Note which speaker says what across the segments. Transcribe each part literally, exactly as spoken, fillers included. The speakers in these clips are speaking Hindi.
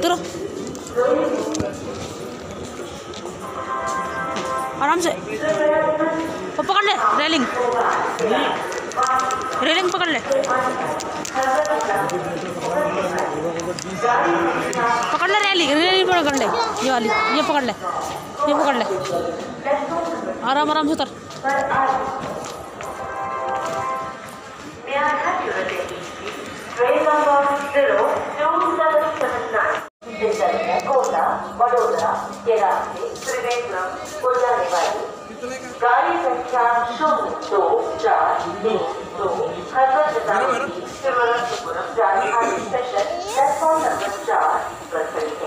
Speaker 1: उतरो आराम से। वो पकड़ ले रेलिंग, रेलिंग पकड़ ले, पकड़ ले रेलिंग, रेलिंग पकड़ ले, ये वाली, ये पकड़ ले, ये पकड़ ले, आराम आराम से उतर।
Speaker 2: गाड़ी संख्या शून्य दो चार तीन दो हजरत Thiruvananthapuram Rajdhani station platform number चार पर खड़ी है।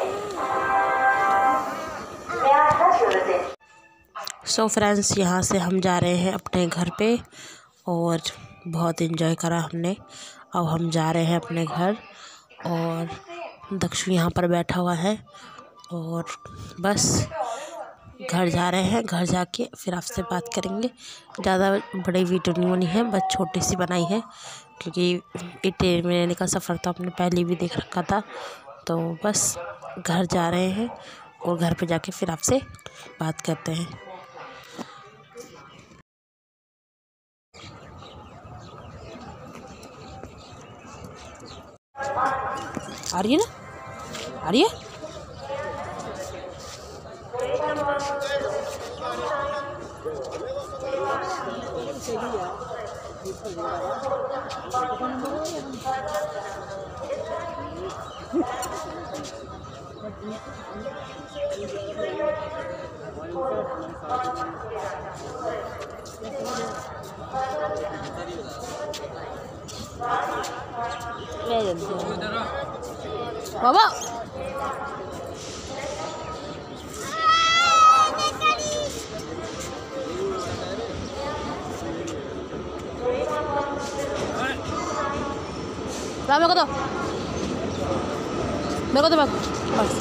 Speaker 2: May I have your attention?
Speaker 1: So friends, यहाँ से हम जा रहे हैं अपने घर पे और बहुत इन्जॉय करा हमने। अब हम जा रहे हैं अपने घर और दक्षु यहाँ पर बैठा हुआ है और बस घर जा रहे हैं। घर जाके फिर आपसे बात करेंगे। ज़्यादा बड़ी वीडियो नहीं बनी है, बस छोटी सी बनाई है क्योंकि ये ट्रेन में रहने का सफ़र तो आपने पहले भी देख रखा था। तो बस घर जा रहे हैं और घर पे जाके फिर आपसे बात करते हैं। आ रही है ना, आ रही है। बाबा मेरे को दो, मेरे को दो बस।